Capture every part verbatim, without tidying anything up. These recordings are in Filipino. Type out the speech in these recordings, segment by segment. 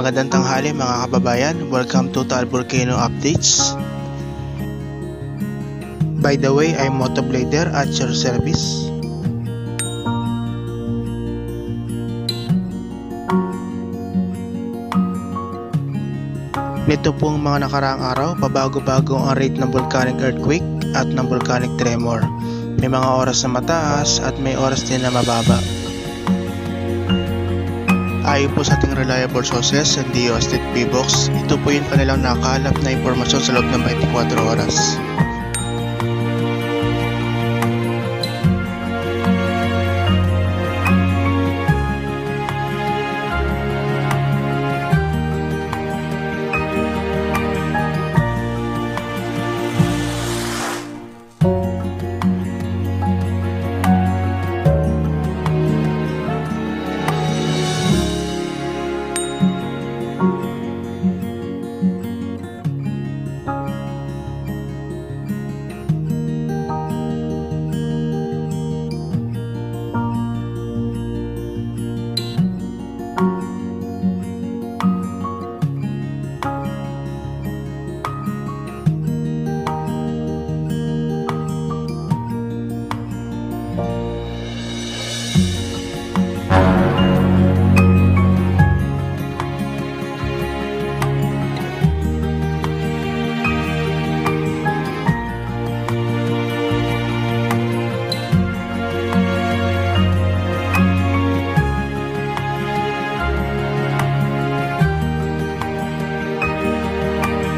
Magandang tanghali mga kababayan, welcome to Taal Volcano Updates. By the way, I'm Motoblader at your service. Nito pong mga nakaraang araw, pabago-bago ang rate ng volcanic earthquake at ng volcanic tremor. May mga oras na mataas at may oras din na mababa. Ayon po sa ating reliable sources sa D O S T P Box, ito po yung kanilang nakalap na impormasyon sa loob ng twenty-four oras.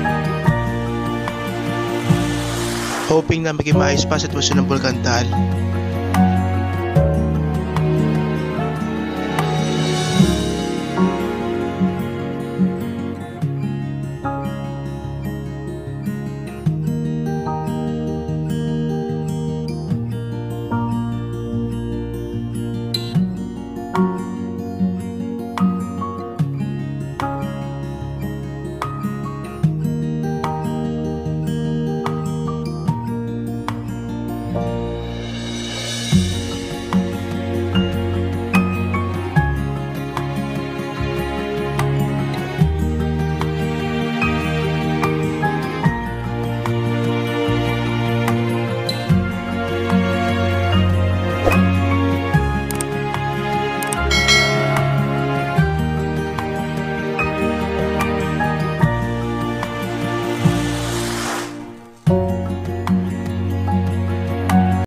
Hoping na maging maayos pa sa sitwasyon ng Bulkan Taal.